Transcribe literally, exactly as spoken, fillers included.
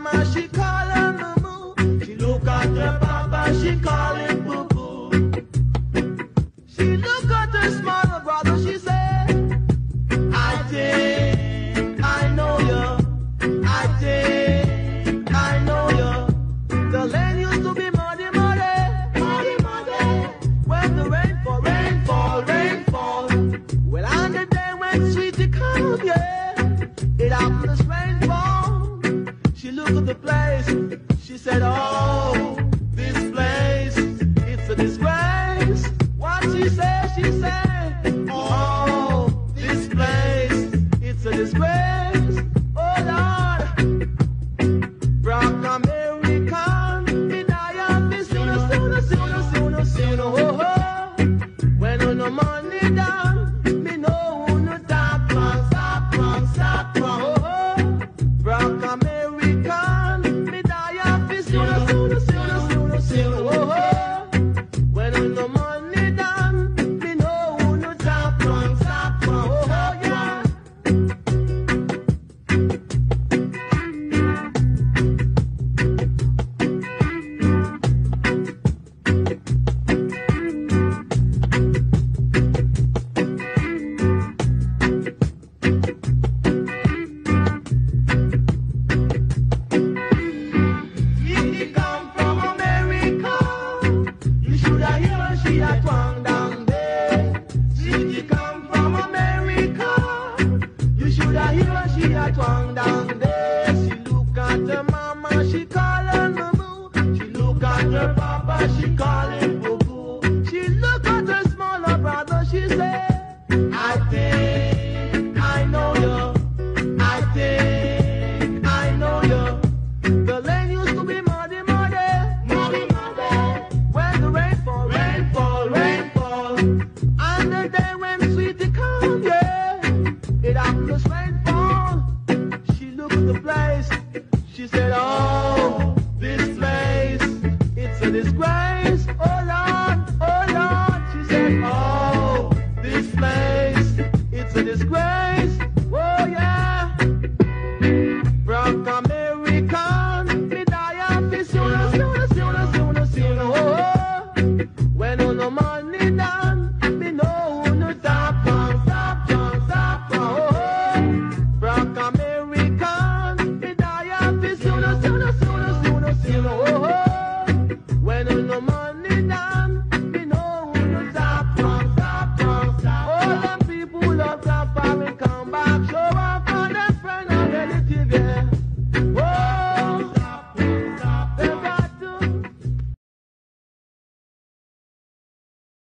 mama, she call her moo. She look at her papa, she call him boo boo. She look at her smaller brother, she said, I think I know you. I think I know you. The land used to be muddy, muddy, muddy, muddy. When the rain fall, rain fall, rain fall. Well, on the day when sweetie come, yeah, it happened as rainfall. She looked at the place, she said, oh, this place, it's a disgrace. What she said, she said, oh, this place, it's a disgrace. Oh, Lord, Rock American, me die of this sooner, sooner, sooner, sooner, sooner, oh, oh. When on the money down, me know who no tap from, stop from, stop from, oh, oh. Rock American, me die of this sooner, sooner, sooner, sooner, sooner, oh, oh. When on the money down, me know who no tap from, stop from, oh, oh, yeah. Sweetie come from America. You should have heard she a twang down there. Sweetie come from America. You should have heard she a twang down there. She look at her mama, she call her moo. She look at her papa, she call him boo boo. She look at her smaller brother, she said, I think I know you. I think I know you. The lane used to be muddy, muddy, muddy, muddy. When the rain fall, rain fall, rain fall. On the day when sweetie come, yeah, it happened as rainfall. She looked at the place, she said, oh,